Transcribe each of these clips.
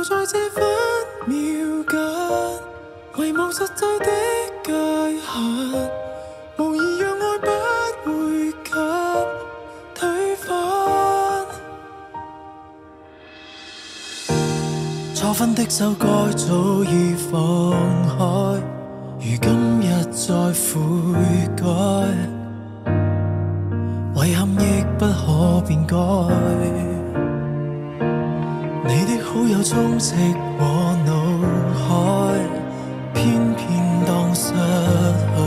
就在這分秒間，遺忘實際的界限，無疑讓愛不會給推翻。錯分的手該早已放開，如今一再悔改，遺憾亦不可變改。你的好友充斥我腦海，偏偏當失去，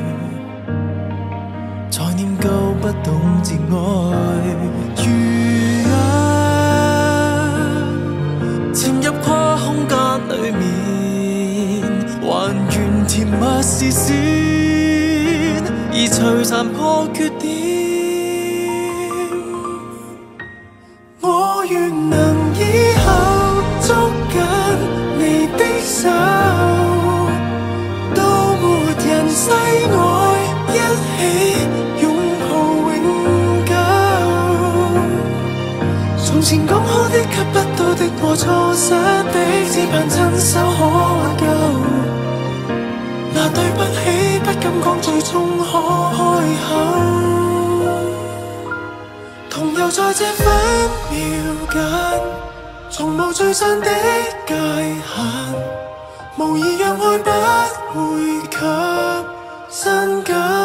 才念舊不懂自愛。如潛入跨空間裡面，還原甜蜜視線，而隨殘破缺點。我願能以後捉緊你的手，到沒人世外，一起擁抱永久。從前講好的給不到的，我錯失的，只盼親手可挽救。那對不起不敢講，最終可開口。同遊在這分秒間，從無聚散的界限，無疑讓愛不會給刪減。